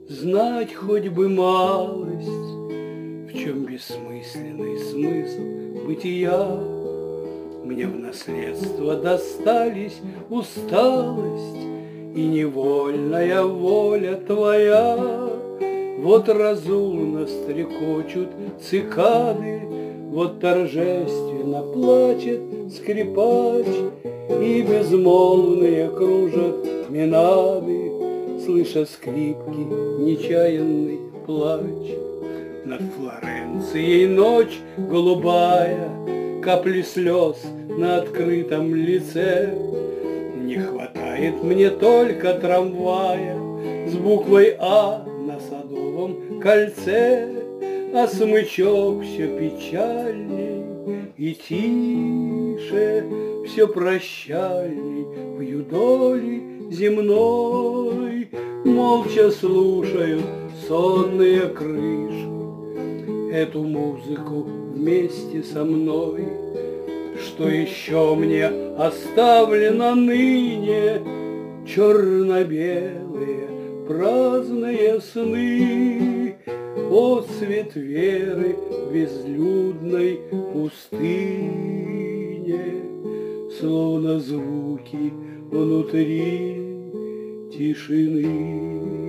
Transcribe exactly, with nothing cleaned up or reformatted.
знать хоть бы малость, в чем бессмысленный смысл бытия. Мне в наследство достались усталость и невольная воля твоя. Вот разумно стрекочут цикады, вот торжественно плачет скрипач, и безмолвные кружат минады, слыша скрипки нечаянный плач. Над Флоренцией ночь голубая, капли слез на открытом лице. Не хватает мне только трамвая с буквой А на Садовом кольце, а смычок все печальней и тише, все прощальней в юдоли земной. Молча слушают сонные крыши эту музыку вместе со мной. Что еще мне оставлено ныне? Черно-белые праздные сны, отцвет веры в безлюдной пустыне, словно звуки внутри тишины.